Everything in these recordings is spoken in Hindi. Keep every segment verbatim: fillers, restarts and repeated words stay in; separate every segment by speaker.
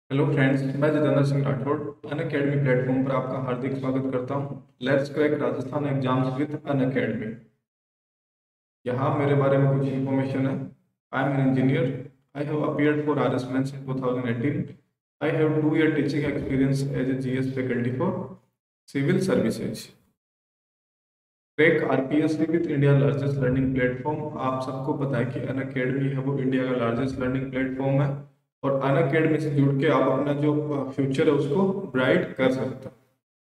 Speaker 1: हेलो फ्रेंड्स, मैं जितेंद्र सिंह राठौड़ अनअकैडमी प्लेटफॉर्म पर आपका हार्दिक स्वागत करता हूं। Let's crack Rajasthan exams with Unacademy. यहाँ मेरे बारे में कुछ इन्फॉर्मेशन है। I am an engineer. I have appeared for R S mains in two thousand eighteen. I have two year teaching experience as a G S faculty for civil services. Crack R P S C with India largest learning platform. आप सबको पता है कि अनअकैडमी है वो इंडिया का लार्जेस्ट लर्निंग प्लेटफॉर्म है, और अनअकैडमी से जुड़ के आप अपना जो फ्यूचर है उसको ब्राइट कर सकते हैं।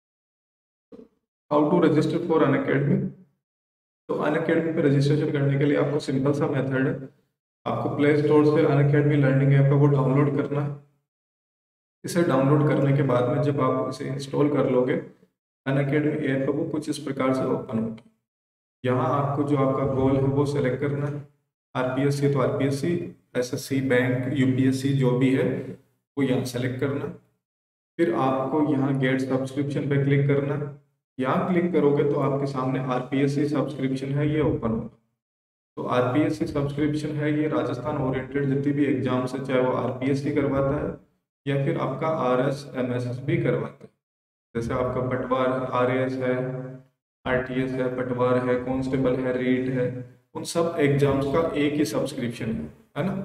Speaker 1: How to register for Unacademy. तो अनअकैडमी पे रजिस्ट्रेशन करने के लिए आपको सिंपल सा मेथड है। आपको प्ले स्टोर से अनअकैडमी लर्निंग ऐप है वो डाउनलोड करना है। इसे डाउनलोड करने के बाद में जब आप इसे इंस्टॉल कर लोगे, अनअकैडमी ऐप है वो कुछ इस प्रकार से ओपन होगी। यहाँ आपको जो आपका गोल है वो सेलेक्ट करना है। आरपीएससी तो आरपीएससी, एसएससी, बैंक, यूपीएससी जो भी है वो यहाँ सेलेक्ट करना। फिर आपको यहाँ गेट सब्सक्रिप्शन पे क्लिक करना। यहाँ क्लिक करोगे तो आपके सामने आरपीएससी सब्सक्रिप्शन है ये ओपन होगा। तो आरपीएससी सब्सक्रिप्शन है ये राजस्थान ओरिएंटेड जितनी भी एग्जाम्स है, चाहे वो आरपीएससी करवाता है या फिर आपका आरएस एमएसएस भी करवाता है। जैसे आपका पटवार आरएएस है, आरटीएस है, पटवार है, कांस्टेबल है, रीट है, उन सब एग्जाम्स का एक ही सब्सक्रिप्शन है है ना।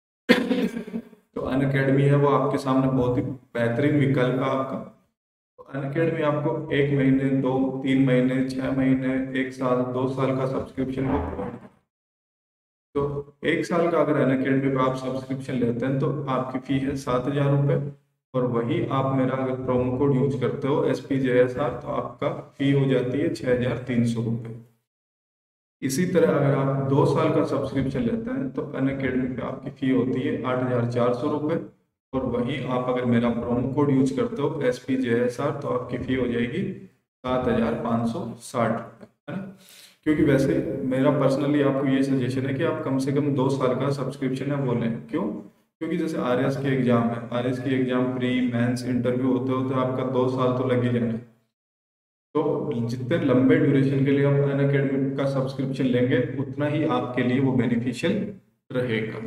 Speaker 1: तो अनअकैडमी है वो आपके सामने बहुत ही बेहतरीन विकल्प है आपका। तो अनअकैडमी आपको एक महीने, दो, तीन महीने, छह महीने, एक साल, दो साल का सब्सक्रिप्शन वो प्रोवाइड करता है। तो एक साल का अगर अनअकैडमी पे आप सब्सक्रिप्शन लेते हैं तो आपकी फी है सात हजार रुपये, और वही आप मेरा अगर प्रोमो कोड यूज करते हो S P J S R तो आपका फी हो जाती है छः हजार तीन सौ रुपये। इसी तरह अगर आप दो साल का सब्सक्रिप्शन लेते हैं तो अनअकैडमी पे आपकी फ़ी होती है आठ हज़ार चार सौ रुपये, और वहीं आप अगर मेरा प्रोमो कोड यूज करते हो S P J S R तो आपकी फ़ी हो जाएगी सात हज़ार पाँच सौ साठ रुपये, है ना। क्योंकि वैसे मेरा पर्सनली आपको ये सजेशन है कि आप कम से कम दो साल का सब्सक्रिप्शन है वो लें। क्यों? क्योंकि जैसे आर एस की एग्ज़ाम है, आर एस की एग्ज़ाम प्री मेंस इंटरव्यू होते होते आपका दो साल तो लग ही जाना है। तो जितने लंबे ड्यूरेशन के लिए आप अन अकेडमी का सब्सक्रिप्शन लेंगे उतना ही आपके लिए वो बेनिफिशियल रहेगा।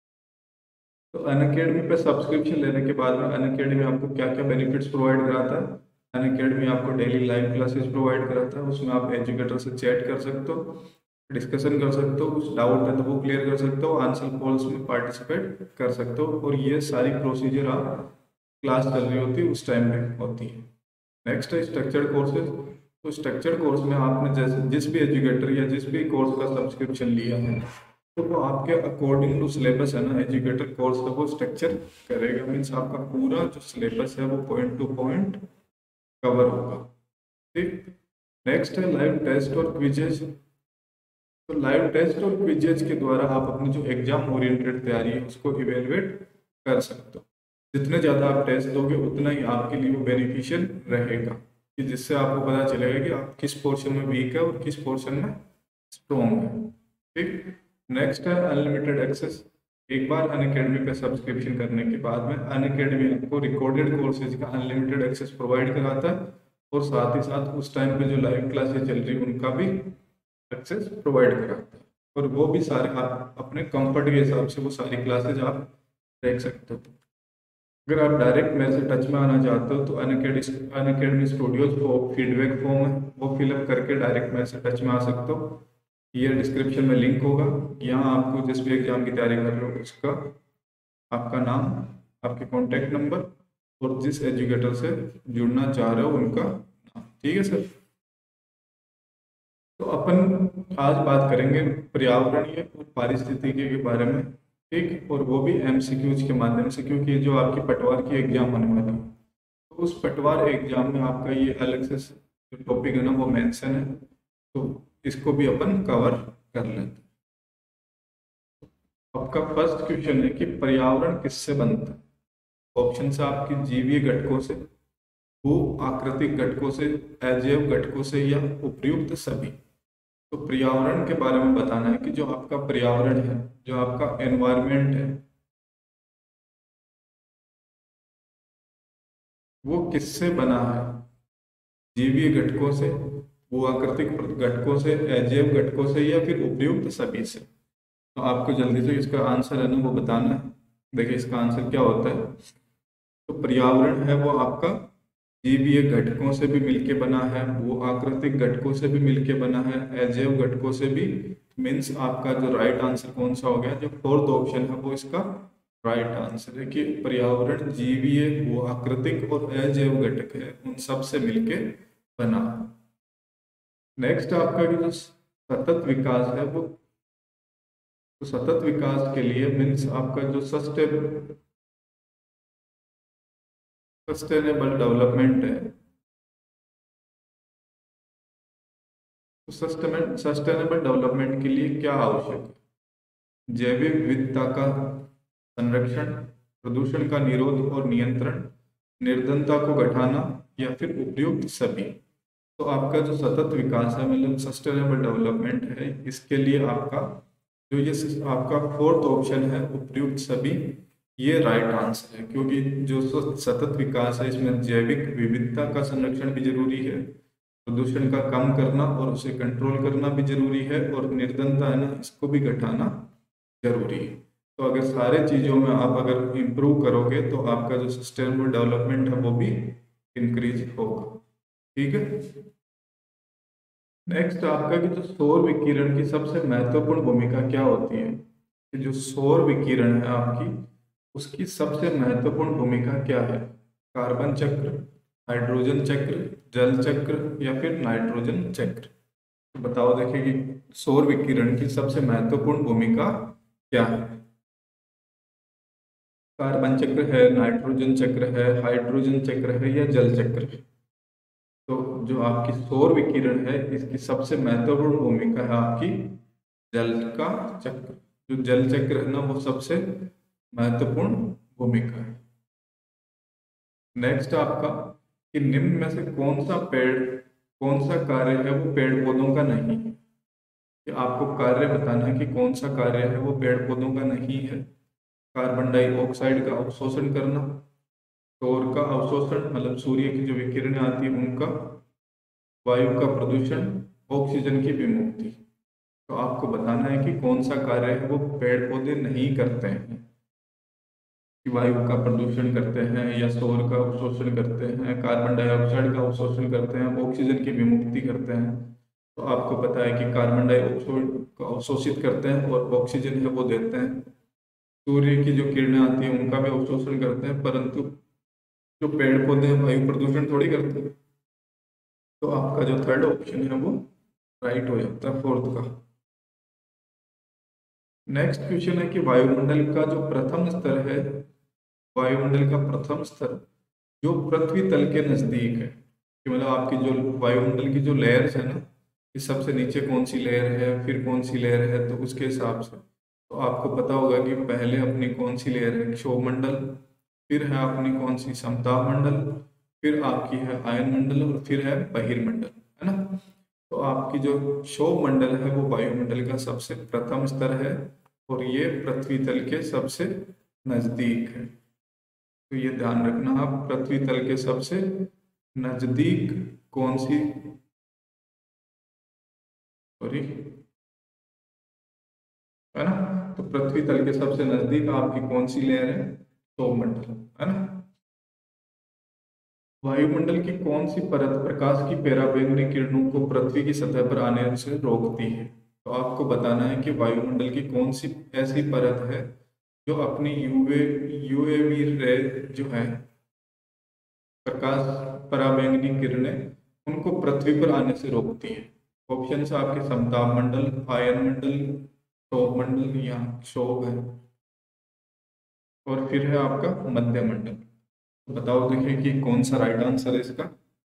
Speaker 1: तो अन अकेडमी पे सब्सक्रिप्शन लेने के बाद में अन अकेडमी आपको क्या क्या बेनिफिट्स प्रोवाइड कराता है। अन अकेडमी आपको डेली लाइव क्लासेस प्रोवाइड कराता है, उसमें आप एजुकेटर से चैट कर सकते हो, डिस्कशन कर सकते हो, कुछ डाउट है तो वो क्लियर कर सकते हो, आंसर कॉल्स में पार्टिसिपेट कर सकते हो, और ये सारी प्रोसीजर आप क्लास चल रही होती है उस टाइम पे होती है। नेक्स्ट है स्ट्रक्चर्ड कोर्सेज। तो स्ट्रक्चर्ड कोर्स में आपने जैसे जिस भी एजुकेटर या जिस भी कोर्स का सब्सक्रिप्शन लिया है तो वो आपके अकॉर्डिंग टू सिलेबस है ना, एजुकेटर कोर्स का वो स्ट्रक्चर करेगा। मीन्स आपका पूरा जो सिलेबस है वो पॉइंट टू पॉइंट कवर होगा। ठीक। नेक्स्ट है लाइव टेस्ट और क्विजेज। तो लाइव टेस्ट और क्विजेज के द्वारा आप अपनी जो एग्जाम ओरिएंटेड तैयारी है उसको इवेलुएट कर सकते हो। जितने ज़्यादा आप टेस्ट दोगे उतना ही आपके लिए वो बेनिफिशियल रहेगा, कि जिससे आपको पता चलेगा कि आप किस पोर्शन में वीक है और किस पोर्शन में स्ट्रॉन्ग है। ठीक। नेक्स्ट है अनलिमिटेड एक्सेस। एक बार अन अकेडमी पे सब्सक्रिप्शन करने के बाद में अन अकेडमी आपको रिकॉर्डेड कोर्सेज का अनलिमिटेड एक्सेस प्रोवाइड कराता है, और साथ ही साथ उस टाइम पे जो लाइव क्लासेस चल रही है उनका भी एक्सेस प्रोवाइड कराता है, और वो भी सारे आप अपने कंफर्ट के हिसाब से वो सारी क्लासेज आप देख सकते हो। अगर आप डायरेक्ट मेरे से टच में आना चाहते हो तो अनअकैडमी अनअकैडमी स्टूडियोज को फीडबैक फॉर्म है वो फिलअप करके डायरेक्ट मेरे से टच में आ सकते हो। ये डिस्क्रिप्शन में लिंक होगा। यहाँ आपको जिस भी एग्जाम की तैयारी कर रहे हो उसका आपका नाम, आपके कॉन्टैक्ट नंबर, और जिस एजुकेटर से जुड़ना चाह रहे हो उनका नाम। ठीक है सर। तो अपन आज बात करेंगे पर्यावरणीय और पारिस्थितिकी के बारे में। ठीक। और वो भी एमसीक्यूज के माध्यम से, क्योंकि जो आपकी पटवार की एग्जाम होने वाली है तो उस पटवार एग्जाम में आपका ये अलग से जो टॉपिक है ना वो मेंशन है, तो इसको भी अपन कवर कर लेते हैं। आपका फर्स्ट क्वेश्चन है कि पर्यावरण किससे बनता है। ऑप्शन है आपकी जीवीय घटकों से, भू आकृतिक घटकों से, अजैव घटकों से, या उपयुक्त सभी। तो पर्यावरण के बारे में बताना है कि जो आपका पर्यावरण है, जो आपका एनवायरमेंट है, वो किससे बना है। जीवीय घटकों से, भूआकृतिक घटकों से, अजैव घटकों से, या फिर उपयुक्त सभी से। तो आपको जल्दी से इसका आंसर है ना वो बताना है। देखिए इसका आंसर क्या होता है। तो पर्यावरण है वो आपका जीवीय घटकों से भी मिलके बना है, वो आकृतिक घटकों से भी मिलके बना है, अजैव घटकों से भी। मीन्स आपका जो राइट आंसर कौन सा हो गया, जो फोर्थ ऑप्शन है वो इसका राइट आंसर है कि पर्यावरण जीवीय, वो आकृतिक और अजैव घटक है, उन सब से मिलके बना। नेक्स्ट आपका कि जो सतत विकास है वो, तो सतत विकास के लिए मीन्स आपका जो सस्टेनेबल सस्टेनेबल डेवलपमेंट है, तो सस्टेनेबल डेवलपमेंट के लिए क्या आवश्यक है? जैविक विविधता का संरक्षण, प्रदूषण का निरोध और नियंत्रण, निर्धनता को घटाना, या फिर उपयुक्त सभी। तो आपका जो सतत विकास है मतलब सस्टेनेबल डेवलपमेंट है, इसके लिए आपका जो ये आपका फोर्थ ऑप्शन है उपयुक्त सभी, ये राइट आंसर है। क्योंकि जो सतत विकास है इसमें जैविक विविधता का संरक्षण भी जरूरी है, प्रदूषण का कम करना और उसे कंट्रोल करना भी जरूरी है, और निर्धनता है ना इसको भी घटाना जरूरी है। तो अगर सारे चीज़ों में आप अगर इम्प्रूव करोगे तो आपका जो सस्टेनेबल डेवलपमेंट है वो भी इंक्रीज होगा। ठीक है। नेक्स्ट आपका कि जो सौर विकिरण की सबसे महत्वपूर्ण भूमिका क्या होती है, कि जो सौर विकिरण है आपकी उसकी सबसे महत्वपूर्ण भूमिका क्या है? कार्बन चक्र, हाइड्रोजन चक्र, जल चक्र, या फिर नाइट्रोजन चक्र। तो बताओ देखिए कि सौर विकिरण की सबसे महत्वपूर्ण भूमिका क्या है? कार्बन चक्र है, नाइट्रोजन चक्र है, हाइड्रोजन चक्र है, या जल चक्र है? तो जो आपकी सौर विकिरण है इसकी सबसे महत्वपूर्ण भूमिका है आपकी जल का चक्र। जो जल चक्र है ना वो सबसे महत्वपूर्ण भूमिका है। नेक्स्ट आपका कि निम्न में से कौन सा पेड़ कौन सा कार्य है वो पेड़ पौधों का नहीं है? कि आपको कार्य बताना है कि कौन सा कार्य है वो पेड़ पौधों का नहीं है। कार्बन डाइऑक्साइड का अवशोषण करना, सौर का अवशोषण मतलब सूर्य की जो विकिरणें आती है उनका, वायु का प्रदूषण, ऑक्सीजन की विमुक्ति। तो आपको बताना है कि कौन सा कार्य है वो पेड़ पौधे नहीं करते हैं, कि वायु का प्रदूषण करते हैं, या सौर का अवशोषण करते हैं, कार्बन डाइऑक्साइड का अवशोषण करते हैं, ऑक्सीजन की विमुक्ति करते हैं। तो आपको पता है कि कार्बन डाइऑक्साइड को अवशोषित करते हैं और ऑक्सीजन है वो देते हैं। सूर्य की जो किरणें आती हैं उनका भी अवशोषण करते हैं, परंतु जो पेड़ पौधे हैं वायु प्रदूषण थोड़ी करते हैं। तो आपका जो थर्ड ऑप्शन है वो राइट हो जाता है, फोर्थ का। नेक्स्ट क्वेश्चन है कि वायुमंडल का जो प्रथम स्तर है, वायुमंडल का प्रथम स्तर जो पृथ्वी तल के नजदीक है, कि मतलब आपकी जो वायुमंडल की जो लेयर्स है ना, कि सबसे नीचे कौन सी लेयर है फिर कौन सी लेयर है, तो उसके हिसाब से तो आपको पता होगा कि पहले अपनी कौन सी लेयर है, क्षोभ मंडल, फिर है अपनी कौन सी समताप मंडल, फिर आपकी है आयन मंडल, और फिर है बहिर्मंडल, है ना। तो आपकी जो क्षोभ मंडल है वो वायुमंडल का सबसे प्रथम स्तर है, और ये पृथ्वी तल के सबसे नजदीक है। तो ये ध्यान रखना आप, पृथ्वी तल के सबसे नजदीक कौन सी, सॉरी, है ना। तो पृथ्वी तल के सबसे नजदीक आपकी कौन सी लेयर है? क्षोभ मंडल, है ना। वायुमंडल की कौन सी परत प्रकाश की पराबैंगनी किरणों को पृथ्वी की सतह पर आने से रोकती है? तो आपको बताना है कि वायुमंडल की कौन सी ऐसी परत है जो अपनी यूवे यूएवी रे जो है प्रकाश पराबैंगनी किरणें उनको पृथ्वी पर आने से रोकती है। ऑप्शन है आपके समताप मंडल, आयन मंडल, क्षोभ मंडल, या क्षोभ है, और फिर है आपका मध्य मंडल। तो बताओ देखिए कि कौन सा राइट आंसर है इसका,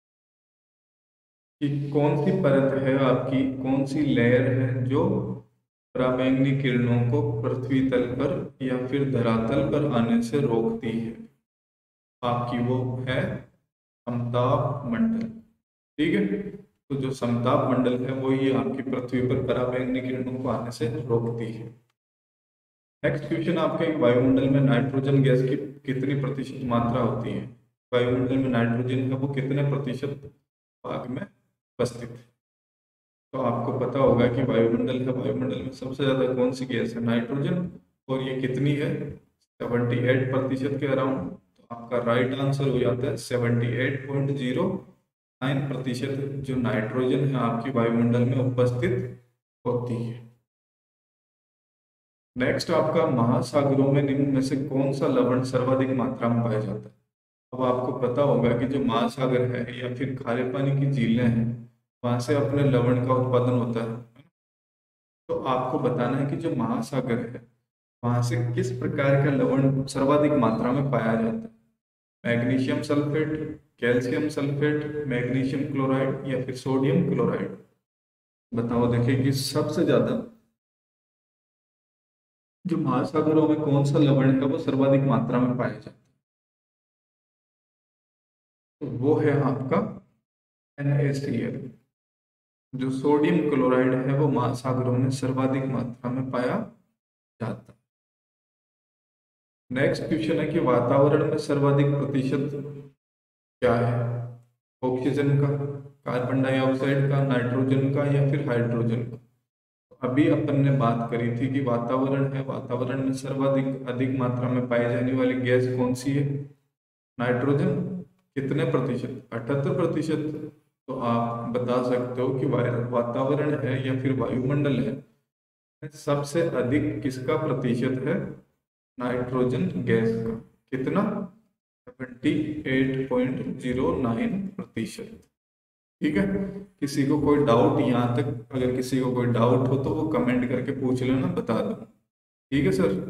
Speaker 1: कि कौन सी परत है आपकी, कौन सी लेयर है जो पराबैंगनी किरणों को पृथ्वी तल पर या फिर धरातल पर आने से रोकती है? आपकी वो है समताप मंडल। ठीक है। तो जो समताप मंडल है वो ही आपकी पृथ्वी पर पराबैंगनी किरणों को आने से रोकती है। नेक्स्ट क्वेश्चन आपके, वायुमंडल में नाइट्रोजन गैस की कितनी प्रतिशत मात्रा होती है? वायुमंडल में नाइट्रोजन है वो कितने प्रतिशत भाग में उपस्थित है? तो आपको पता होगा कि वायुमंडल है, वायुमंडल में सबसे ज्यादा कौन सी गैस है? नाइट्रोजन, और ये कितनी है? सेवेंटी एट प्रतिशत के अराउंड। तो आपका राइट आंसर हो जाता है seventy eight point zero nine प्रतिशत जो नाइट्रोजन है आपकी वायुमंडल में उपस्थित होती है। नेक्स्ट आपका महासागरों में निम्न में से कौन सा लवण सर्वाधिक मात्रा में पाया जाता है। अब आपको पता होगा कि जो महासागर है या फिर खारे पानी की झीलें हैं वहां से अपने लवण का उत्पादन होता है। तो आपको बताना है कि जो महासागर है वहां से किस प्रकार का लवण सर्वाधिक मात्रा में पाया जाता है। Magnesium sulphate, calcium sulphate, magnesium chloride या फिर सोडियम क्लोराइड। बताओ देखिए कि सबसे ज्यादा जो महासागरों में कौन सा लवण है वो सर्वाधिक मात्रा में पाया जाता है। तो वो है आपका NaCl। जो सोडियम क्लोराइड है वो महासागरों में सर्वाधिक मात्रा में पाया जाता है। नेक्स्ट क्वेश्चन है कि वातावरण में सर्वाधिक प्रतिशत क्या है। ऑक्सीजन का, कार्बन डाइऑक्साइड का, नाइट्रोजन का या फिर हाइड्रोजन का। अभी अपन ने बात करी थी कि वातावरण है, वातावरण में सर्वाधिक अधिक मात्रा में पाई जाने वाली गैस कौन सी है। नाइट्रोजन। कितने प्रतिशत? अठहत्तर प्रतिशत। तो आप बता सकते हो कि वातावरण है या फिर वायुमंडल है सबसे अधिक किसका प्रतिशत है? नाइट्रोजन गैस का। कितना? Seventy eight point zero nine प्रतिशत। ठीक है। किसी को कोई डाउट यहाँ तक, अगर किसी को कोई डाउट हो तो वो कमेंट करके पूछ लेना, बता दो। ठीक है सर।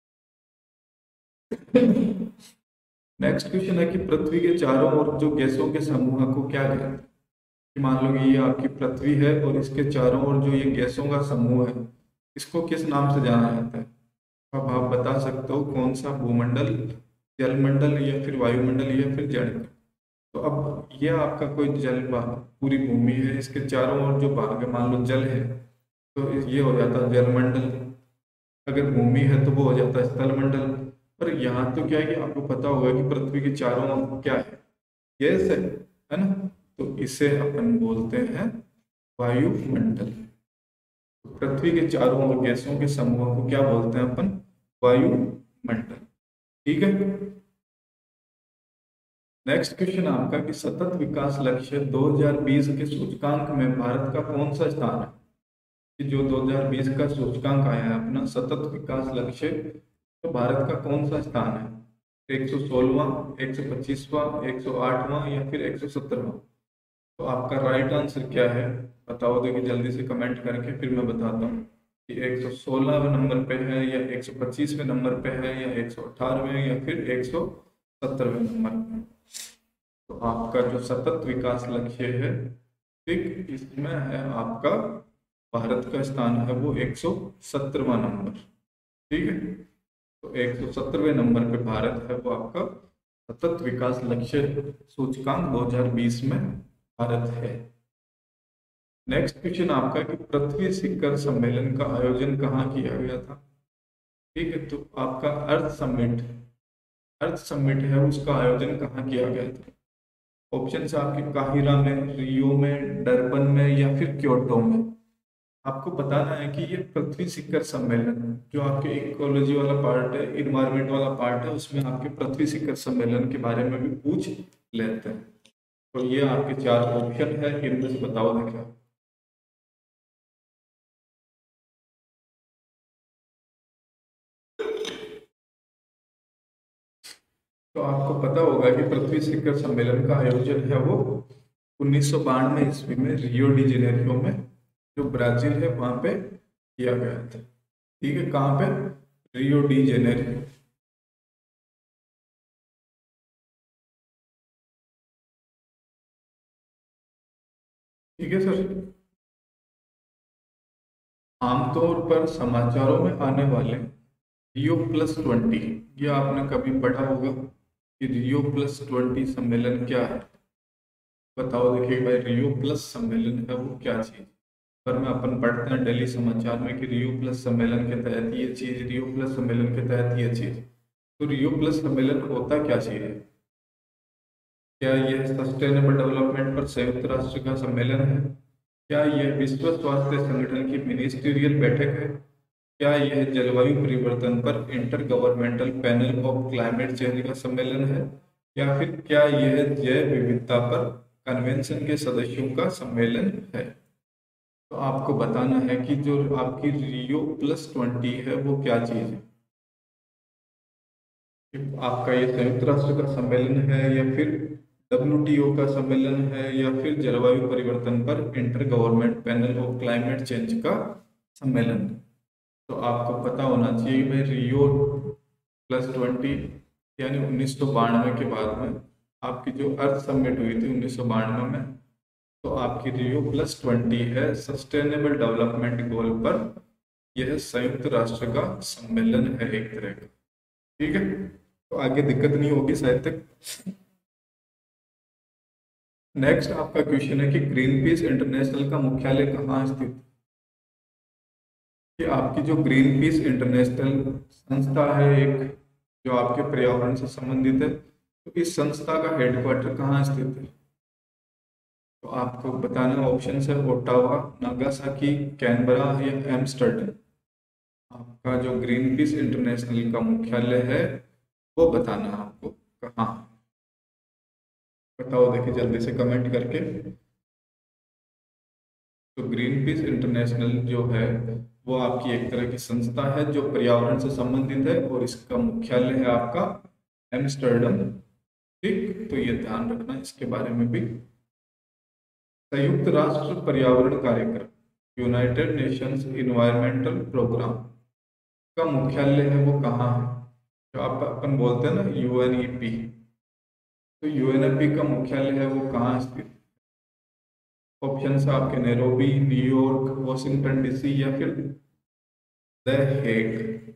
Speaker 1: नेक्स्ट क्वेश्चन है कि पृथ्वी के चारों ओर जो गैसों के समूह को क्या कहते हैं। मान लो कि ये आपकी पृथ्वी है और इसके चारों ओर जो ये गैसों का समूह है इसको किस नाम से जाना जाता है। अब आप बता सकते हो कौन सा, भूमंडल, जलमंडल या फिर वायुमंडल या फिर जड़। तो अब ये आपका कोई जल भाग, पूरी भूमि है, इसके चारों ओर जो भाग है मान लो जल है तो ये हो जाता है जलमंडल। अगर भूमि है तो वो हो जाता है स्थलमंडल। पर यहाँ तो क्या है कि आपको पता होगा कि पृथ्वी के चारों ओर क्या है? गैस है, है ना। तो इसे अपन बोलते हैं वायुमंडल। पृथ्वी के चारों ओर गैसों के समूह को क्या बोलते हैं अपन? वायुमंडल। ठीक है। नेक्स्ट क्वेश्चन आपका कि सतत विकास लक्ष्य दो हज़ार बीस के सूचकांक में भारत का कौन सा स्थान है। कि जो दो हज़ार बीस का सूचकांक आया है अपना सतत विकास लक्ष्य, तो भारत का कौन सा स्थान है? एक सौ सोलहवां, एक सौ पच्चीसवां, एक सौ आठवां या फिर एक सौ सत्तरवां। तो आपका राइट आंसर क्या है बताओ देखिए जल्दी से कमेंट करके, फिर मैं बताता हूँ कि एक सौ सोलहवें नंबर पे है या एक सौ पच्चीसवें नंबर पे है या एक सौ अठारहवें या फिर एक सौ सत्तरवें नंबर पे। तो आपका जो सतत विकास लक्ष्य है ठीक इसमें है आपका भारत का स्थान है वो एक सौ सत्तरवां नंबर। ठीक है। तो एक सौ सत्तरवें नंबर पे भारत है वो आपका सतत विकास लक्ष्य सूचकांक दो हज़ार बीस में भारत है। नेक्स्ट क्वेश्चन आपका कि पृथ्वी शिखर सम्मेलन का आयोजन कहाँ किया गया था। ठीक है। तो आपका अर्थ समिट, अर्थ समिट है उसका आयोजन कहाँ किया गया था। ऑप्शन है आपके काहिरा में, रियो में, डरबन में या फिर क्योटो में। आपको बताना है कि ये पृथ्वी शिखर सम्मेलन जो आपके इकोलॉजी वाला पार्ट है, इन्वायरमेंट वाला पार्ट है, उसमें आपके पृथ्वी शिखर सम्मेलन के बारे में भी पूछ लेते हैं। तो ये आपके चार ऑप्शन है, इनमें से बताओ देखा। तो आपको पता होगा कि पृथ्वी शिखर सम्मेलन का आयोजन है वो उन्नीस सौ बानवे ईस्वी में रियो डी जेनेरियो में, जो ब्राजील है वहां पे किया गया था। ठीक है। कहाँ पे? Rio de Janeiro. ठीक है सर। आमतौर पर समाचारों में आने वाले रियो प्लस ट्वेंटी, ये आपने कभी पढ़ा होगा कि रियो प्लस ट्वेंटी सम्मेलन क्या है। बताओ देखिए भाई रियो प्लस सम्मेलन है वो क्या चीज। पर में अपन पढ़ते हैं डेली समाचार में कि रियो प्लस सम्मेलन के तहत ये चीज, रियो प्लस सम्मेलन के तहत ये चीज। तो रियो प्लस सम्मेलन होता क्या चीज है? क्या यह सस्टेनेबल डेवलपमेंट पर संयुक्त राष्ट्र का सम्मेलन है? क्या यह विश्व स्वास्थ्य संगठन की मिनिस्ट्रियल बैठक है? क्या यह जलवायु परिवर्तन पर inter governmental panel of climate change का सम्मेलन है, या फिर क्या यह जैव विविधता पर कन्वेंशन के सदस्यों का सम्मेलन है। तो आपको बताना है कि जो आपकी रियो प्लस ट्वेंटी है वो क्या चीज है। आपका ये संयुक्त राष्ट्र का सम्मेलन है, या फिर डब्ल्यूटीओ का सम्मेलन है, या फिर जलवायु परिवर्तन पर inter government panel of climate change का सम्मेलन है। तो आपको पता होना चाहिए भाई रियो प्लस ट्वेंटी यानी उन्नीस सौ बानवे के बाद में आपकी जो अर्थ समिट हुई थी उन्नीस सौ बानवे में, तो आपकी रियो प्लस ट्वेंटी है सस्टेनेबल डेवलपमेंट गोल पर यह संयुक्त राष्ट्र का सम्मेलन है एक तरह का। ठीक है, तो आगे दिक्कत नहीं होगी शायद तक। नेक्स्ट आपका क्वेश्चन है कि ग्रीन पीस इंटरनेशनल का मुख्यालय कहाँ स्थित है। कि आपकी जो ग्रीन पीस इंटरनेशनल संस्था है एक, जो आपके पर्यावरण से संबंधित है, तो इस संस्था का हेडक्वार्टर कहाँ स्थित है। तो आपको बताना ऑप्शन है ओटावा, नागासाकी, कैनबरा या एम्स्टर्डम। आपका जो ग्रीन पीस इंटरनेशनल का मुख्यालय है वो बताना आपको कहाँ। बताओ देखिए जल्दी से कमेंट करके। तो ग्रीन पीस इंटरनेशनल जो है वो आपकी एक तरह की संस्था है जो पर्यावरण से संबंधित है, और इसका मुख्यालय है आपका एम्स्टर्डम। ठीक, तो ये ध्यान रखना इसके बारे में भी। संयुक्त राष्ट्र पर्यावरण कार्यक्रम यूनाइटेड नेशंस इन्वायरमेंटल प्रोग्राम का मुख्यालय है वो कहाँ है। जो आप अपन बोलते हैं ना यूएनईपी, तो यूएनईपी का मुख्यालय है वो कहाँ स्थित। ऑप्शन है आपके नैरोबी, न्यूयॉर्क, वॉशिंगटन डीसी या फिर द हेग।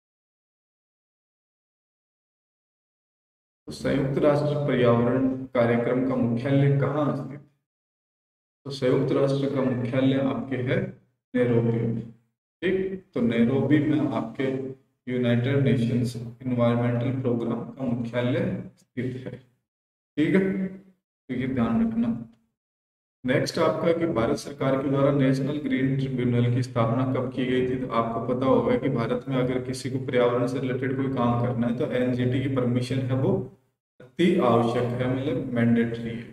Speaker 1: तो संयुक्त राष्ट्र पर्यावरण कार्यक्रम का मुख्यालय कहाँ स्थित। तो संयुक्त राष्ट्र का मुख्यालय आपके है नैरोबी में। ठीक, तो नैरोबी में आपके यूनाइटेड नेशंस इन्वायरमेंटल प्रोग्राम का मुख्यालय स्थित है। ठीक है, तो ये ध्यान रखना। नेक्स्ट आपका कि भारत सरकार के द्वारा नेशनल ग्रीन ट्रिब्यूनल की स्थापना कब की गई थी। तो आपको पता होगा कि भारत में अगर किसी को पर्यावरण से रिलेटेड कोई काम करना है तो एनजीटी की परमिशन है वो अति आवश्यक है, मतलब मैंडेटरी है।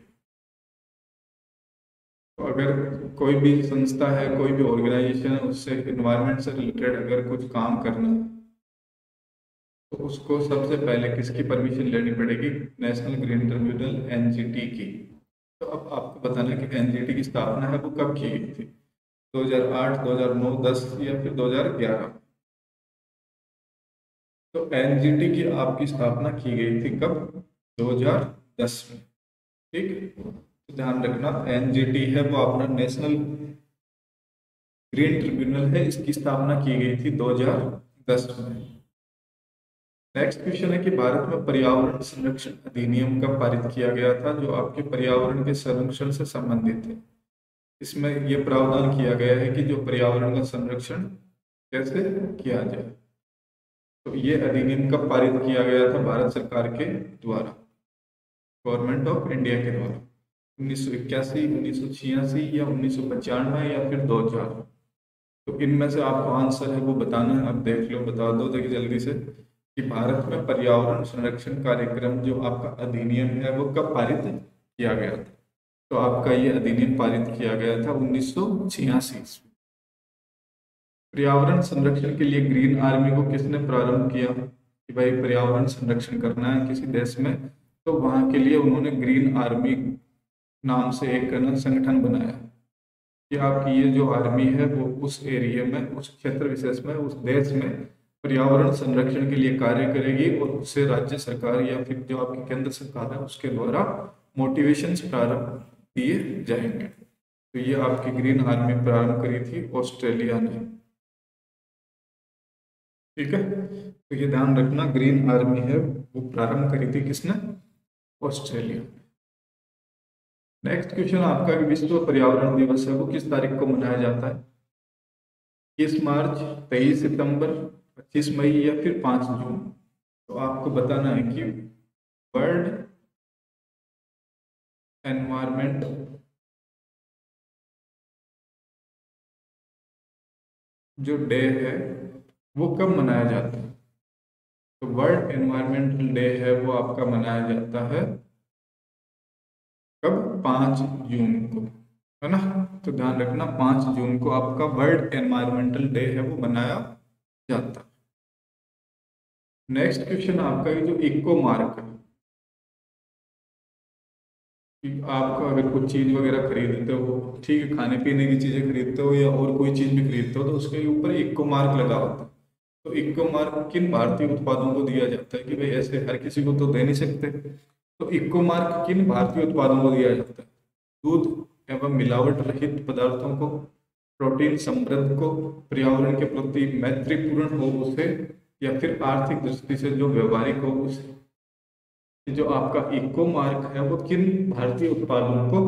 Speaker 1: तो अगर कोई भी संस्था है, कोई भी ऑर्गेनाइजेशन है, उससे इन्वायरमेंट से रिलेटेड अगर कुछ काम करना है तो उसको सबसे पहले किसकी परमिशन लेनी पड़ेगी, नेशनल ग्रीन ट्रिब्यूनल एनजीटी की। तो अब आपको बताना है कि एनजीटी की स्थापना है वो कब की गई थी, दो हज़ार आठ, दो हज़ार नौ, दस या फिर दो हज़ार ग्यारह। तो एनजीटी की आपकी स्थापना की गई थी कब, दो हज़ार दस में। ठीक, तो ध्यान रखना एनजीटी है वो अपना नेशनल ग्रीन ट्रिब्यूनल है, इसकी स्थापना की गई थी दो हज़ार दस में। नेक्स्ट क्वेश्चन है कि भारत में पर्यावरण संरक्षण अधिनियम कब पारित किया गया था, जो आपके पर्यावरण के संरक्षण से संबंधित है। इसमें यह प्रावधान किया गया है कि जो पर्यावरण का संरक्षण कैसे किया जाए। तो ये अधिनियम कब पारित किया गया था, भारत सरकार के द्वारा, गवर्नमेंट ऑफ इंडिया के द्वारा, उन्नीस सौ इक्यासी, उन्नीस सौ छियासी या उन्नीस सौ पचानवे या फिर दो हजार। तो इनमें से आपको आंसर है वो बताना है। आप देख लो, बता दो देखिए जल्दी से कि भारत में पर्यावरण संरक्षण कार्यक्रम जो आपका अधिनियम है वो कब पारित किया गया था। तो आपका ये अधिनियम पारित किया गया था उन्नीस सौ छियासी। पर्यावरण संरक्षण के लिए ग्रीन आर्मी को किसने प्रारंभ किया कि भाई पर्यावरण संरक्षण करना है किसी देश में, तो वहां के लिए उन्होंने ग्रीन आर्मी नाम से एक संगठन बनाया कि आपकी ये जो आर्मी है वो उस एरिया में, उस क्षेत्र विशेष में, उस देश में पर्यावरण संरक्षण के लिए कार्य करेगी, और उससे राज्य सरकार या फिर जो आपकी केंद्र सरकार है उसके द्वारा मोटिवेशन प्रारंभ दिए जाएंगे। तो ये आपकी ग्रीन आर्मी प्रारंभ करी थी ऑस्ट्रेलिया ने। ठीक है, तो ये ध्यान रखना ग्रीन आर्मी है वो प्रारंभ करी थी किसने, ऑस्ट्रेलिया। नेक्स्ट क्वेश्चन आपका कि विश्व पर्यावरण दिवस है वो किस तारीख को मनाया जाता है, इक्कीस मार्च, तेईस सितंबर, पच्चीस मई या फिर पाँच जून। तो आपको बताना है कि वर्ल्ड एनवायरमेंट जो डे है वो कब मनाया जाता है? तो वर्ल्ड एनवायरमेंटल डे है वो आपका मनाया जाता है कब? पाँच जून को, है ना। तो ध्यान रखना, पाँच जून को आपका वर्ल्ड एनवायरमेंटल डे है वो मनाया जाता है। नेक्स्ट क्वेश्चन आपका ये जो इको मार्क है, कि आपका अगर कुछ चीज वगैरह खरीदते हो, ठीक है, खाने पीने की चीजें खरीदते हो या और कोई चीज भी खरीदते हो, तो उसके ऊपर इको मार्क लगा होता है। तो इको मार्क किन भारतीय उत्पादों को दिया जाता है? कि भाई ऐसे हर किसी को तो दे नहीं सकते, तो इको मार्क किन भारतीय उत्पादों को दिया जाता है? दूध एवं मिलावट रहित पदार्थों को, प्रोटीन समृद्ध को, पर्यावरण के प्रति मैत्रीपूर्ण हो उसे, या फिर आर्थिक दृष्टि से जो व्यवहारिक हो उसे। ये जो आपका इको मार्क है वो किन भारतीय उत्पादों को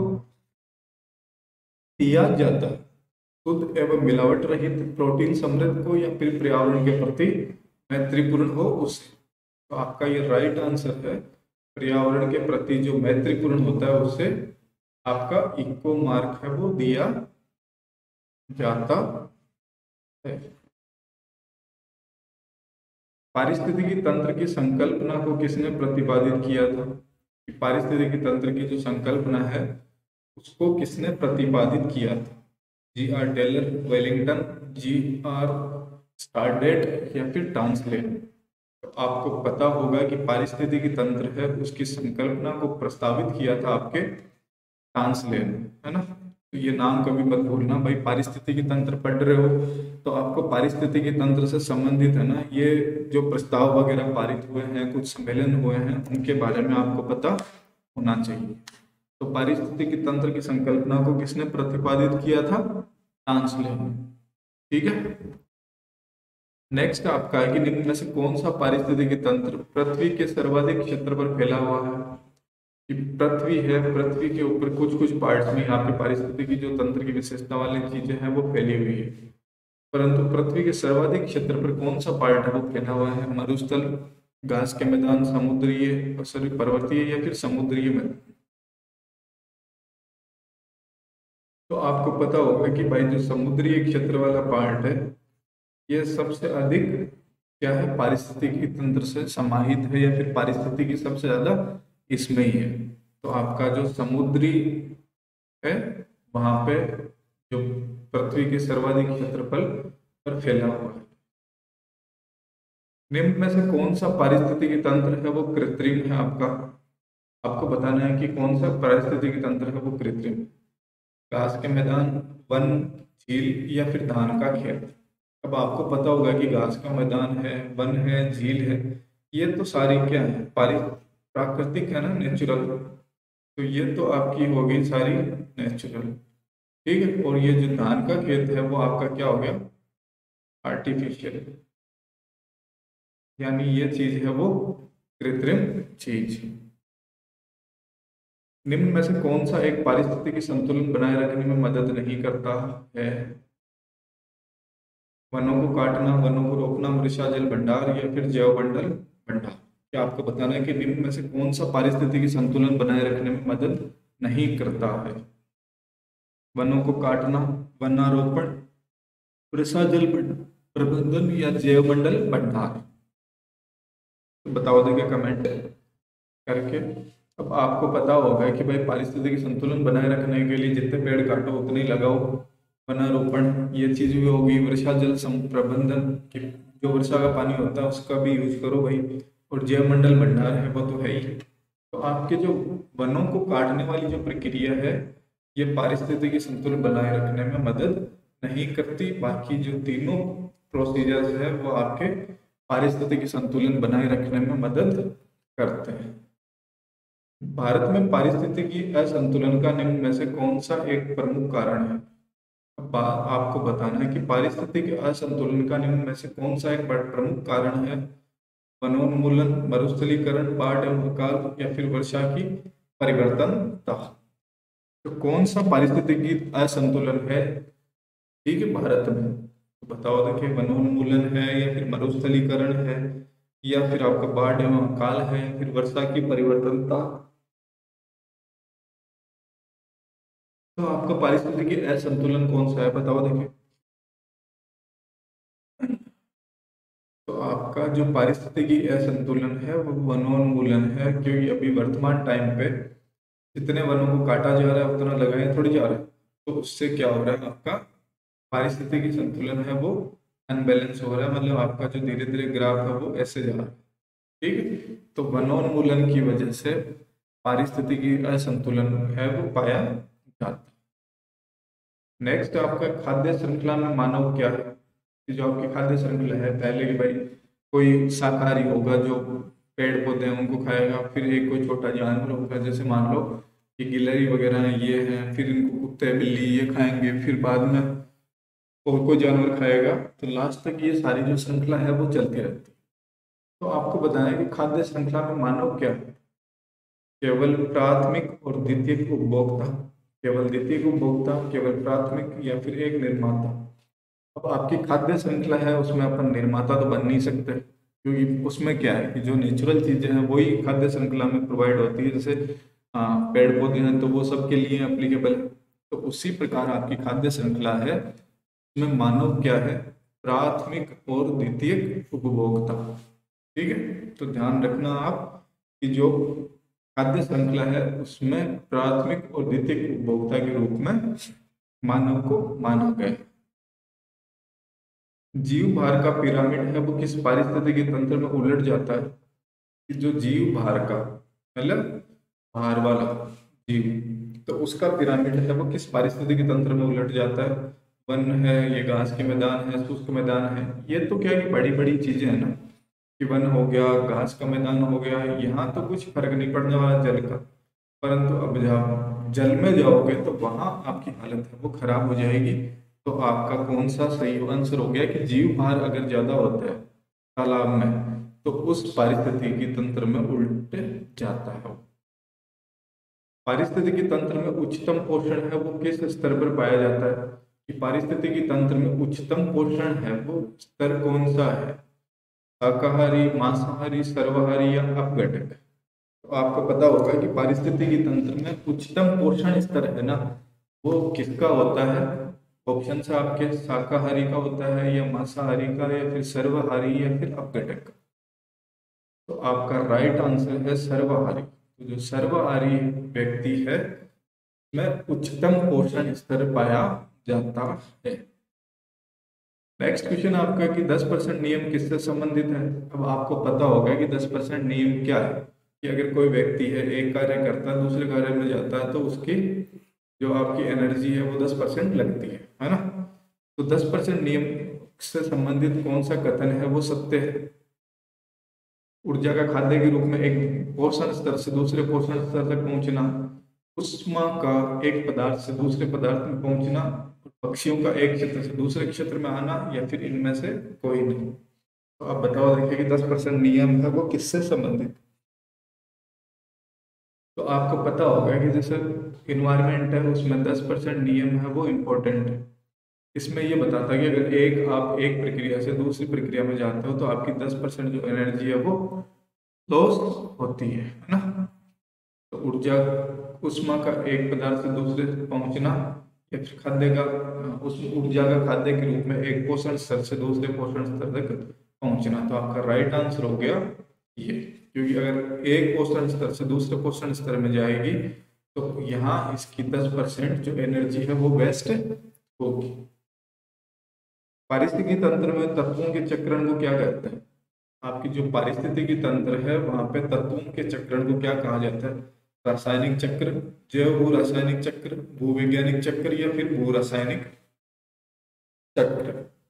Speaker 1: दिया जाता है? शुद्ध एवं मिलावट रहित, प्रोटीन समृद्ध को, या फिर पर्यावरण के प्रति मैत्रीपूर्ण हो उसे। तो आपका ये राइट आंसर है, पर्यावरण के प्रति जो मैत्रीपूर्ण होता है उससे आपका इको मार्क है वो दिया जाता है। पारिस्थितिकी तंत्र की संकल्पना को किसने प्रतिपादित किया था? पारिस्थितिकी तंत्र की जो संकल्पना है उसको किसने प्रतिपादित किया था? G R Taylor, Wellington, G R स्टारडेट, या फिर टांसलेट। तो आपको पता होगा कि पारिस्थितिकी तंत्र है उसकी संकल्पना को प्रस्तावित किया था आपके टांसलेट, है ना। तो ये नाम कभी मत भूलना भाई, पारिस्थितिकी तंत्र पढ़ रहे हो तो आपको पारिस्थितिकी तंत्र से संबंधित है ना ये जो प्रस्ताव वगैरह पारित हुए हैं, कुछ सम्मेलन हुए हैं, उनके बारे में आपको पता होना चाहिए। तो पारिस्थितिकी तंत्र की संकल्पना को किसने प्रतिपादित किया था? टांसलेट ने, ठीक है। नेक्स्ट आपका है कि निम्न में से कौन सा पारिस्थितिकी तंत्र पृथ्वी के सर्वाधिक क्षेत्र पर फैला हुआ है? कि पृथ्वी है, पृथ्वी के ऊपर कुछ कुछ पार्ट्स में यहाँ पे पारिस्थितिकी जो तंत्र की विशेषता वाली चीजें हैं वो फैली हुई है, परंतु पृथ्वी के सर्वाधिक क्षेत्र पर कौन सा पार्ट है वो फैला हुआ है? मरुस्थल, घास के मैदान, समुद्रीय सॉरी पर्वतीय, या फिर समुद्रीय मैदान। तो आपको पता होगा कि भाई जो समुद्रीय क्षेत्र वाला पार्ट है ये सबसे अधिक क्या है, पारिस्थितिकी तंत्र से समाहित है, या फिर पारिस्थितिकी सबसे ज्यादा इसमें ही है। तो आपका जो समुद्री है वहां पे जो पृथ्वी के सर्वाधिक क्षेत्रफल पर फैला हुआ है। निम्न में से कौन सा पारिस्थितिकी तंत्र है वो कृत्रिम है? आपका आपको बताना है कि कौन सा पारिस्थितिकी तंत्र है वो कृत्रिम। घास के मैदान, वन, झील, या फिर धान का खेत। अब आपको पता होगा कि घास का मैदान है, वन है, झील है, ये तो सारी क्या है, पारि प्राकृतिक है ना, नेचुरल। तो ये तो आपकी हो गई सारी नेचुरल, ठीक है। और ये जो धान का खेत है वो आपका क्या हो गया, आर्टिफिशियल, यानी ये चीज है वो कृत्रिम चीज। निम्न में से कौन सा एक पारिस्थितिकी संतुलन बनाए रखने में मदद नहीं करता है? वनों को काटना, वनों को रोकना, वर्षा जल भंडार, या फिर जैव मंडल भंडार। क्या आपको बताना है कि निम्न में से कौन सा पारिस्थितिकी संतुलन बनाए रखने में मदद नहीं करता है? वनों को काटना, वनारोपण, वर्षा जल प्रबंधन, या जैव मंडल भंडार। तो बताओ देखिए कमेंट करके। अब आपको पता होगा कि भाई पारिस्थितिकी संतुलन बनाए रखने के लिए जितने पेड़ काटो उतने ही लगाओ। वनारोपण ये चीज भी होगी, वर्षा जल प्रबंधन की जो वर्षा का पानी होता है उसका भी यूज करो भाई, और जैव मंडल भंडार है वो तो है ही। तो आपके जो वनों को काटने वाली जो प्रक्रिया है ये पारिस्थितिकी संतुलन बनाए रखने में मदद नहीं करती, बाकी जो तीनों प्रोसीजर्स है वो आपके पारिस्थितिकी संतुलन बनाए रखने में मदद करते हैं। भारत में पारिस्थितिकी असंतुलन का निम्न में से कौन सा एक प्रमुख कारण है? अब आपको बताना है कि पारिस्थितिकी असंतुलन का निम्न में से कौन सा एक प्रमुख कारण है? वनोन्मूलन, मरुस्थलीकरण, बाढ़ एवं अकाल, या फिर वर्षा की परिवर्तनता। तो कौन सा पारिस्थितिकी असंतुलन है, ठीक है, भारत में? तो बताओ देखिए, वनोन्मूलन है, या फिर मरुस्थलीकरण है, या फिर आपका बाढ़ एवं अकाल है, या फिर वर्षा की परिवर्तनता। तो आपका पारिस्थितिकी असंतुलन कौन सा है, बताओ देखिए। तो आपका जो पारिस्थितिकी असंतुलन है वो वनोन्मूलन है, क्योंकि अभी वर्तमान टाइम पे जितने वनों को काटा जा रहा है उतना लगाया थोड़ी जा रहा है। तो उससे क्या हो रहा है, आपका पारिस्थितिकी संतुलन है वो अनबैलेंस हो रहा है, मतलब आपका जो धीरे धीरे ग्राफ है वो ऐसे जा रहा है। ठीक है, तो वनोन्मूलन की वजह से पारिस्थितिकी असंतुलन है वो पाया जाता है। नेक्स्ट आपका खाद्य श्रृंखला में मानव क्या है, कि जो आपकी खाद्य श्रृंखला है, पहले की भाई कोई शाकाहारी होगा जो पेड़ पौधे हैं उनको खाएगा, फिर एक कोई छोटा जानवर होगा, जैसे मान लो कि गिलहरी वगैरह हैं ये हैं, फिर इनको कुत्ते बिल्ली ये खाएंगे, फिर बाद में और कोई जानवर खाएगा, तो लास्ट तक ये सारी जो श्रृंखला है वो चलती रहती है। तो आपको बताना है कि खाद्य श्रृंखला में मानव क्या है, केवल प्राथमिक और द्वितीयक उपभोक्ता, केवल द्वितीयक उपभोक्ता, केवल प्राथमिक, या फिर एक निर्माता। अब आपकी खाद्य श्रृंखला है उसमें अपन निर्माता तो बन नहीं सकते, क्योंकि उसमें क्या है कि जो नेचुरल चीजें हैं वही खाद्य श्रृंखला में प्रोवाइड होती है, जैसे हाँ पेड़ पौधे हैं तो वो सबके लिए एप्लीकेबल है। तो उसी प्रकार आपकी खाद्य श्रृंखला है उसमें मानव क्या है, प्राथमिक और द्वितीयक उपभोक्ता। ठीक है, तो ध्यान रखना आप कि जो खाद्य श्रृंखला है उसमें प्राथमिक और द्वितीयक उपभोक्ता के रूप में मानव को माना गया। जीव भार का पिरामिड है वो किस पारिस्थितिकी तंत्र में उलट जाता है, कि जो जीव भार का मतलब भार वाला जीव, तो उसका पिरामिड है वो किस पारिस्थितिकी तंत्र में उलट जाता है। वन है, ये घास के मैदान है, शुष्क मैदान है, ये तो क्या कि बड़ी बड़ी चीजें हैं ना, कि वन हो गया, घास का मैदान हो गया, यहाँ तो कुछ फर्क नहीं पड़ने वाला जल का। परंतु अब जब जल में जाओगे तो वहां आपकी हालत है वो खराब हो जाएगी। तो आपका कौन सा सही आंसर हो गया कि जीव भार अगर ज्यादा होता है तालाब में तो उस पारिस्थितिकी तंत्र में उल्ट जाता है। पारिस्थितिकी तंत्र में उच्चतम पोषण है वो किस स्तर पर पाया जाता है, कि पारिस्थितिकी तंत्र में उच्चतम पोषण है वो स्तर कौन सा है, शाकाहारी, मांसाहारी, सर्वाहारी या अपघटक। तो आपको पता होगा कि पारिस्थितिकी तंत्र में उच्चतम पोषण स्तर है ना वो किसका होता है, ऑप्शन से आपके शाकाहारी का होता है या मांसाहारी का या फिर सर्वाहारी या फिर अपघटक का। तो आपका राइट आंसर है सर्वाहारी। तो जो सर्वाहारी व्यक्ति है में उच्चतम पोषण स्तर पाया जाता है। नेक्स्ट क्वेश्चन आपका कि दस परसेंट नियम किससे संबंधित है। अब आपको पता होगा कि दस परसेंट नियम क्या है, कि अगर कोई व्यक्ति है एक कार्य करता है दूसरे कार्य में जाता है तो उसकी जो आपकी एनर्जी है वो दस परसेंट लगती है है ना। तो दस परसेंट नियम से संबंधित कौन सा कथन है वो सत्य है। ऊर्जा का खाद्य के रूप में एक पोषण स्तर से दूसरे पोषण स्तर तक पहुंचना, उष्मा का एक पदार्थ से दूसरे पदार्थ में पहुंचना, पक्षियों का एक क्षेत्र से दूसरे क्षेत्र में आना, या फिर इनमें से कोई नहीं। तो आप बताओ देखिए कि दस परसेंट नियम है वो किससे संबंधित। तो आपको पता होगा कि जैसे इन्वायरमेंट है उसमें दस परसेंट नियम है वो इम्पोर्टेंट है। इसमें ये बताता है कि अगर एक आप एक प्रक्रिया से दूसरी प्रक्रिया में जाते हो तो आपकी दस परसेंट जो एनर्जी है वो लॉस होती है ना। तो ऊर्जा उष्मा का एक पदार्थ से दूसरे पहुंचना, या फिर खाद्य का उस ऊर्जा का खाद्य के रूप में एक पोषण स्तर से दूसरे पोषण स्तर तक पहुंचना। तो आपका राइट आंसर हो गया ये, क्योंकि अगर एक पोषण स्तर से दूसरे पोषण स्तर में जाएगी तो यहाँ इसकी दस परसेंट जो एनर्जी है वो वेस्ट होगी। पारिस्थितिकी तंत्र में तत्वों के चक्रण को क्या कहते हैं। आपकी जो पारिस्थितिकी तंत्र है वहां पे तत्वों के चक्रण को क्या कहा जाता है। रासायनिक चक्र, जैव भू रासायनिक चक्र, भूवैज्ञानिक चक्र, या फिर भू रासायनिक चक्र।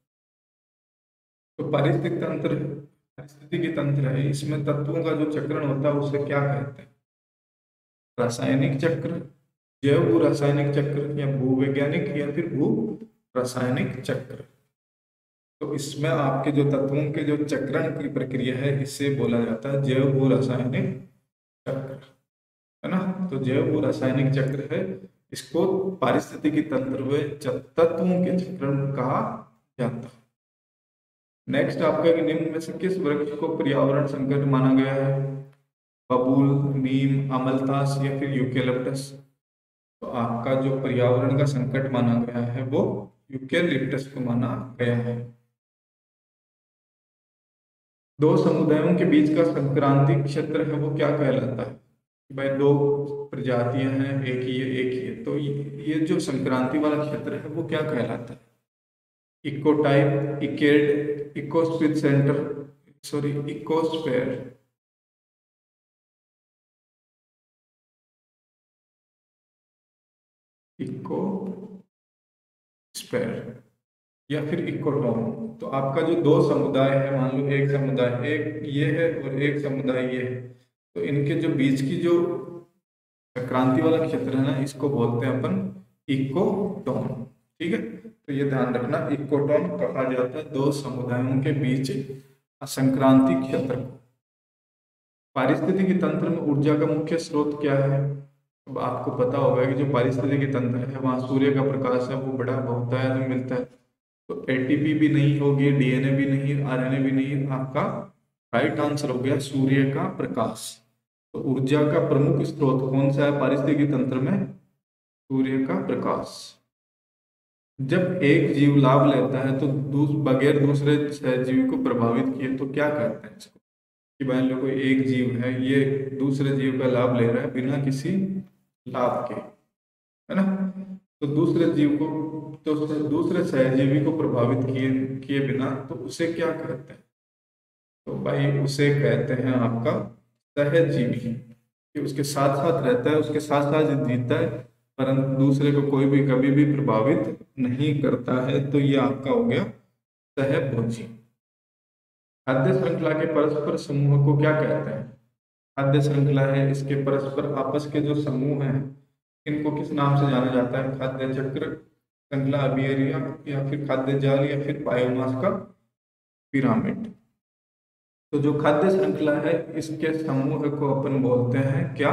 Speaker 1: तो पारिस्थितिक तंत्र पारिस्थितिकी तंत्र है, इसमें तत्वों का जो चक्रण होता है उसे क्या कहते हैं। रासायनिक चक्र, जैव भू रासायनिक चक्र, या भूवैज्ञानिक, या फिर भू रासायनिक चक्र। तो इसमें आपके जो तत्वों के जो चक्रण की प्रक्रिया है इसे बोला जाता है जैव भू रासायनिक चक्र, है ना। तो जैव भू रासायनिक चक्र है, इसको पारिस्थितिकी तंत्र में तत्वों के चक्रण कहा जाता है। नेक्स्ट आपका कि निम्न में से किस वृक्ष को पर्यावरण संकट माना गया है। बबूल, नीम, अमलतास, या फिर यूकेलिप्टस। तो आपका जो पर्यावरण का संकट माना गया है वो यूकेलिप्टस को माना गया है। दो समुदायों के बीच का संक्रांति क्षेत्र है वो क्या कहलाता है? कि भाई दो प्रजातियां हैं, एक ही है एक ही है, तो ये ये जो संक्रांति वाला क्षेत्र है वो क्या कहलाता है? Ecotype, ecad, ecosphere centre, sorry ecosphere, ecosphere, या फिर इकोटोन। तो आपका जो दो समुदाय है, मान लो एक समुदाय एक ये है और एक समुदाय ये है, तो इनके जो बीच की जो क्रांति वाला क्षेत्र है ना, इसको बोलते हैं अपन इकोटोन। ठीक है, तो ये ध्यान रखना, इकोटोन कहा जाता है दो समुदायों के बीच संक्रांति क्षेत्र को। पारिस्थितिकी तंत्र में ऊर्जा का मुख्य स्रोत क्या है? अब आपको पता होगा कि जो पारिस्थितिकी तंत्र है वहां सूर्य का प्रकाश है वो बड़ा बहुतायत में मिलता है, तो एटीपी भी नहीं होगी, डीएनए भी नहीं, आरएनए भी नहीं, आपका राइट आंसर हो गया सूर्य का प्रकाश। तो ऊर्जा का प्रमुख स्रोत कौन सा है पारिस्थितिकी तंत्र में? सूर्य का प्रकाश। जब एक जीव लाभ लेता है तो दूस, बगैर दूसरे सहजीवी को प्रभावित किए तो क्या कहते हैं इसको? कि मान लो कोई एक जीव है, ये दूसरे जीव का लाभ ले रहा है बिना किसी लाभ के, है ना, तो दूसरे जीव को, तो दूसरे सहजीवी को प्रभावित किए किए बिना, तो उसे क्या कहते हैं? तो भाई उसे कहते हैं आपका सहजीवी, कि उसके साथ साथ रहता है, उसके साथ साथ जीता है, परंतु दूसरे को कोई भी कभी भी प्रभावित नहीं करता है, तो ये आपका हो गया सहभोजी। खाद्य श्रृंखला के परस्पर समूह को क्या कहते हैं? खाद्य श्रृंखला है, इसके परस्पर आपस के जो समूह हैं इनको किस नाम से जाना जाता है? खाद्य चक्र, श्रृंखला अभियरिया, या फिर खाद्य जाल, या फिर बायोमास का पिरामिड। तो जो खाद्य श्रृंखला है इसके समूह को अपन बोलते हैं क्या?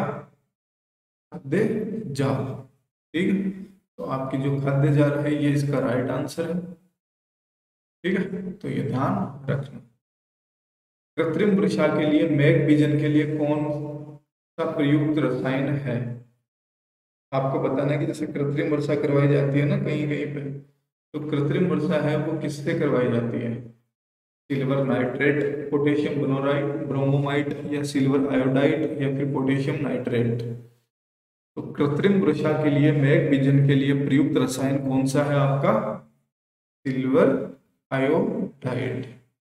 Speaker 1: खाद्य जाल। ठीक है, तो आपकी जो खाद्य जाल है ये इसका राइट आंसर है। ठीक है, तो ये ध्यान रखना। कृत्रिम वर्षा के लिए, मैग बीजन के लिए कौन सा प्रयुक्त रसायन है? आपको बताना है कि जैसे कृत्रिम वर्षा करवाई जाती है ना कहीं कहीं पे, तो कृत्रिम वर्षा है वो किससे करवाई जाती है? Silver nitrate, potassium bromide bromomide, या सिल्वर आयोडाइड, या फिर पोटेशियम नाइट्रेट। तो कृत्रिम वर्षा के लिए, मैग बीजन के लिए प्रयुक्त रसायन कौन सा है आपका? Silver iodide.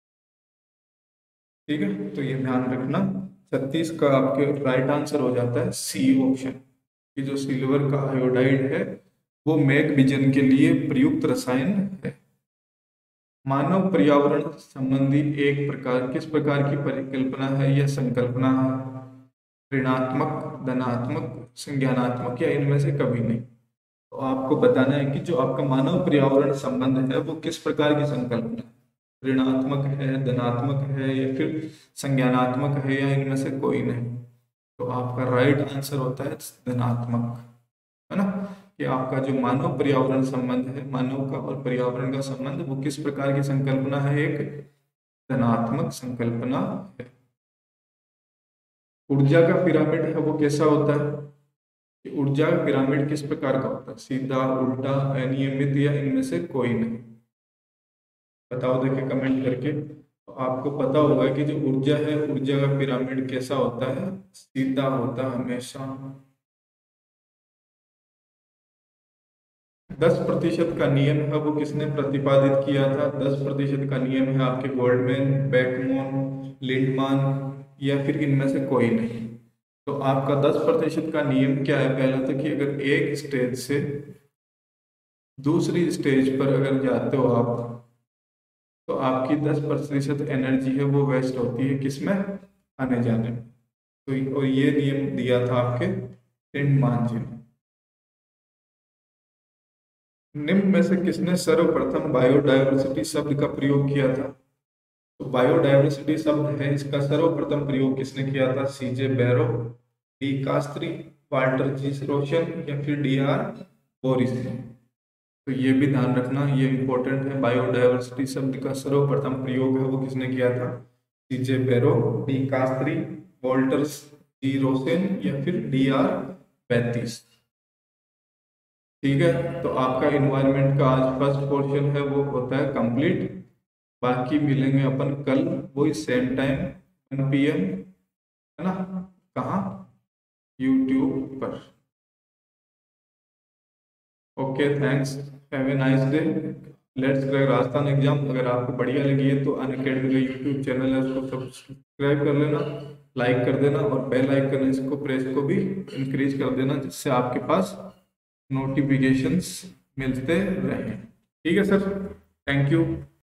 Speaker 1: ठीक है, तो ये ध्यान रखना, छत्तीस का आपके राइट आंसर हो जाता है सी ऑप्शन, कि जो सिल्वर का आयोडाइड है वो मैग बीजन के लिए प्रयुक्त रसायन है। मानव पर्यावरण संबंधी एक प्रकार, किस प्रकार की परिकल्पना है या संकल्पना है? ऋणात्मक, धनात्मक, संज्ञानात्मक, या इनमें से कभी नहीं। तो आपको बताना है कि जो आपका मानव पर्यावरण संबंध है वो किस प्रकार की संकल्पना है? ऋणात्मक है, धनात्मक है, या फिर संज्ञानात्मक है, या इनमें से कोई नहीं। तो आपका राइट आंसर होता है धनात्मक, है ना, कि आपका जो मानव पर्यावरण संबंध है, मानव का और पर्यावरण का संबंध, वो किस प्रकार की संकल्पना है? एक धनात्मक संकल्पना है। ऊर्जा का पिरामिड है वो कैसा होता है? कि ऊर्जा का पिरामिड किस प्रकार का होता है? सीधा, उल्टा, अनियमित, या इनमें से कोई नहीं? बताओ देखिए कमेंट करके। तो आपको पता होगा कि जो ऊर्जा है, ऊर्जा का पिरामिड कैसा होता है? सीधा होता है हमेशा। दस प्रतिशत का नियम है वो किसने प्रतिपादित किया था? दस प्रतिशत का नियम है आपके गोल्डमैन, बेकमोन, लिंडमान, या फिर इनमें से कोई नहीं। तो आपका दस प्रतिशत का नियम क्या है? पहला तो कि अगर एक स्टेज से दूसरी स्टेज पर अगर जाते हो आप, तो आपकी दस प्रतिशत एनर्जी है वो वेस्ट होती है किसमें? आने जाने में। तो और ये नियम दिया था आपके लिंडमान जी ने। निम्न में से किसने सर्वप्रथम बायोडायवर्सिटी शब्द का प्रयोग किया था? तो बायोडायवर्सिटी शब्द है, इसका सर्वप्रथम प्रयोग किसने किया था? C J Barrow, de Castri, Walter जी रोशन, या फिर डी आर बोरिस ने। तो ये भी ध्यान रखना, ये इंपॉर्टेंट है। बायोडायवर्सिटी शब्द का सर्वप्रथम प्रयोग है वो किसने किया था? C J Barrow, de Castri, Walter G Rosen, या फिर डी आर पैंतीस। ठीक है, तो आपका इन्वायरमेंट का आज फर्स्ट पोर्शन है वो होता है कंप्लीट। बाकी मिलेंगे अपन कल वही same time one P M, है ना? कहाँ? यूट्यूब पर। Okay, thanks, have a nice day. Let's crack Rajasthan exam. अगर आपको बढ़िया लगी है तो अनअकैडमी का यूट्यूब चैनल है, उसको सब्सक्राइब कर लेना, लाइक कर देना, और बेल आइकन इसको प्रेस को भी इंक्रीज कर देना, जिससे आपके पास नोटिफिकेशंस मिलते रहें। ठीक है सर, थैंक यू।